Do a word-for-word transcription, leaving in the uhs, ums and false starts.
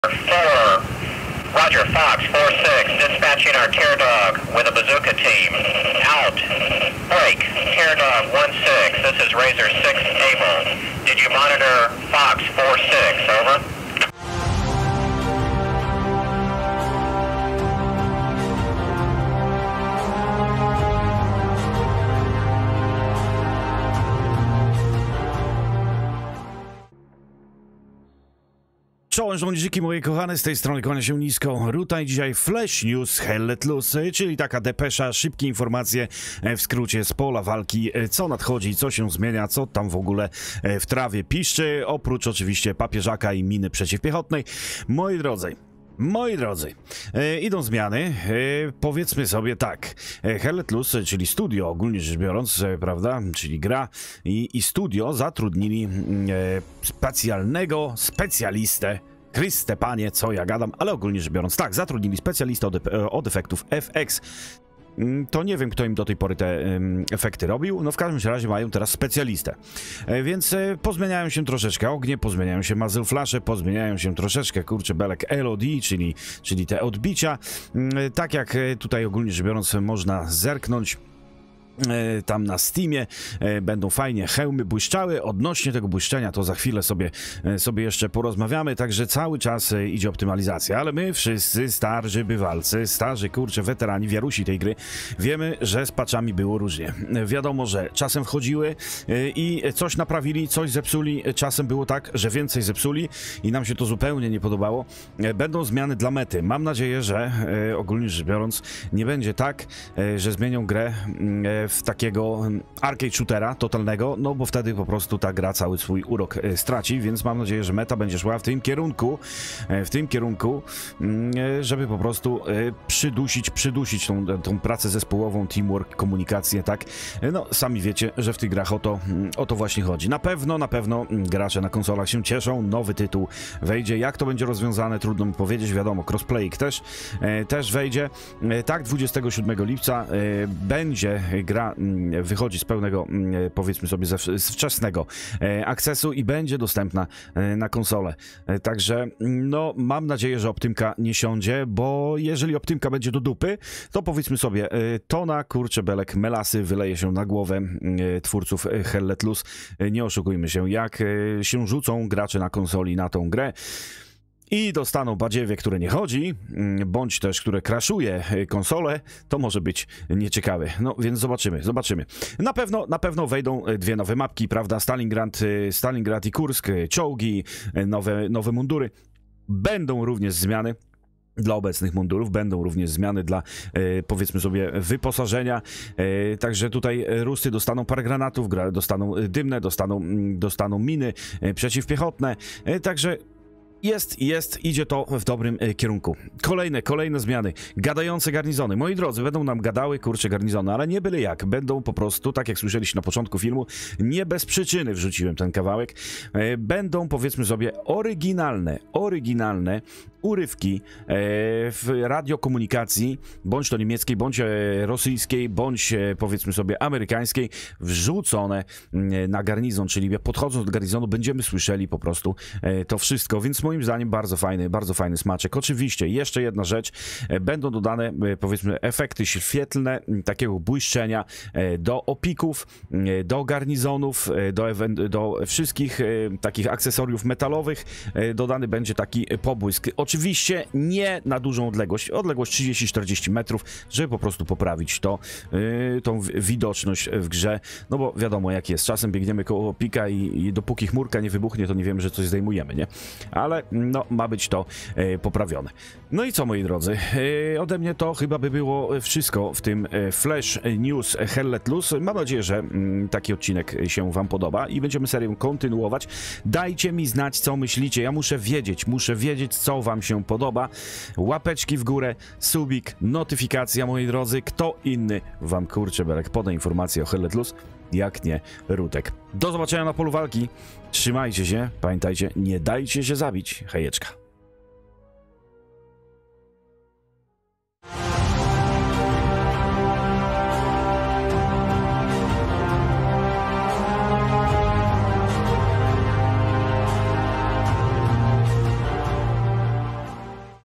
Four. Roger, Fox, four six, dispatching our tear dog with a bazooka team. Out. Break. Tear dog one six, this is Razor six Able. Did you monitor Fox four six, over? Czołem żołnierzyki moje kochane, z tej strony kłania się nisko Ruta i dzisiaj Flash News Hell Let Loose, czyli taka depesza, szybkie informacje w skrócie z pola walki, co nadchodzi, co się zmienia, co tam w ogóle w trawie piszczy, oprócz oczywiście papieżaka i miny przeciwpiechotnej. Moi drodzy, Moi drodzy, e, idą zmiany, e, powiedzmy sobie tak, e, Hell Let Loose, czyli studio ogólnie rzecz biorąc, e, prawda, czyli gra i, i studio zatrudnili e, specjalnego specjalistę, Chryste panie, co ja gadam, ale ogólnie rzecz biorąc, tak, zatrudnili specjalistę od, od efektów F X. To nie wiem, kto im do tej pory te um, efekty robił, no w każdym razie mają teraz specjalistę. E, więc e, pozmieniają się troszeczkę ognie, pozmieniają się muzzle flashe, pozmieniają się troszeczkę, kurczę, belek L O D, czyli, czyli te odbicia. E, tak jak e, tutaj ogólnie rzecz biorąc można zerknąć, E, tam na Steamie e, będą fajnie hełmy błyszczały. Odnośnie tego błyszczenia to za chwilę sobie, e, sobie jeszcze porozmawiamy, także cały czas e, idzie optymalizacja, ale my wszyscy starzy bywalcy, starzy kurcze weterani, wiarusi tej gry, wiemy, że z patchami było różnie. E, wiadomo, że czasem wchodziły e, i coś naprawili, coś zepsuli, e, czasem było tak, że więcej zepsuli i nam się to zupełnie nie podobało. E, będą zmiany dla mety. Mam nadzieję, że e, ogólnie rzecz biorąc nie będzie tak, e, że zmienią grę e, w takiego arcade shootera totalnego, no bo wtedy po prostu ta gra cały swój urok e, straci, więc mam nadzieję, że meta będzie szła w tym kierunku, e, w tym kierunku, e, żeby po prostu e, przydusić, przydusić tą, tą pracę zespołową, teamwork, komunikację, tak? E, no, sami wiecie, że w tych grach o to, o to właśnie chodzi. Na pewno, na pewno gracze na konsolach się cieszą, nowy tytuł wejdzie, jak to będzie rozwiązane, trudno mi powiedzieć, wiadomo, crossplayik też, e, też wejdzie. E, tak, dwudziestego siódmego lipca e, będzie gra wychodzi z pełnego, powiedzmy sobie, ze, z wczesnego e, akcesu i będzie dostępna e, na konsolę. E, także, no, mam nadzieję, że optymka nie siądzie, bo jeżeli optymka będzie do dupy, to powiedzmy sobie, e, tona, kurcze, belek, melasy wyleje się na głowę e, twórców Hell Let Loose. E, nie oszukujmy się, jak e, się rzucą gracze na konsoli na tą grę, i dostaną badziewie, które nie chodzi, bądź też, które crashuje konsolę, to może być nieciekawe. No więc zobaczymy, zobaczymy. Na pewno, na pewno wejdą dwie nowe mapki, prawda? Stalingrad, Stalingrad i Kursk, czołgi, nowe, nowe mundury. Będą również zmiany dla obecnych mundurów, będą również zmiany dla, e, powiedzmy sobie, wyposażenia. E, także tutaj Rusy dostaną parę granatów, dostaną dymne, dostaną, dostaną miny e, przeciwpiechotne. E, także Jest, jest, idzie to w dobrym e, kierunku. Kolejne, kolejne zmiany. Gadające garnizony. Moi drodzy, będą nam gadały, kurcze, garnizony, ale nie byle jak. Będą po prostu, tak jak słyszeliście na początku filmu, nie bez przyczyny wrzuciłem ten kawałek. E, będą, powiedzmy sobie, oryginalne, oryginalne urywki e, w radiokomunikacji, bądź to niemieckiej, bądź e, rosyjskiej, bądź e, powiedzmy sobie amerykańskiej, wrzucone e, na garnizon, czyli podchodząc do garnizonu będziemy słyszeli po prostu e, to wszystko, więc moim zdaniem bardzo fajny, bardzo fajny smaczek. Oczywiście jeszcze jedna rzecz, e, będą dodane e, powiedzmy efekty świetlne, m, takiego błyszczenia e, do opików, e, do garnizonów, e, do, do wszystkich e, takich akcesoriów metalowych, e, dodany będzie taki pobłysk. Oczywiście nie na dużą odległość, odległość trzydzieści czterdzieści metrów, żeby po prostu poprawić to, yy, tą widoczność w grze, no bo wiadomo jak jest, czasem biegniemy koło pika i, i dopóki chmurka nie wybuchnie, to nie wiemy, że coś zdejmujemy, nie? Ale no ma być to yy, poprawione. No i co, moi drodzy, yy, ode mnie to chyba by było wszystko w tym yy, Flash News Hell Let Loose. Mam nadzieję, że yy, taki odcinek się wam podoba i będziemy serię kontynuować. Dajcie mi znać, co myślicie, ja muszę wiedzieć, muszę wiedzieć, co wam się podoba. Łapeczki w górę, subik, notyfikacja, moi drodzy. Kto inny wam, kurczę, belek, poda informacje o Hell Let Loose, jak nie Rutek. Do zobaczenia na polu walki. Trzymajcie się, pamiętajcie, nie dajcie się zabić. Hejeczka.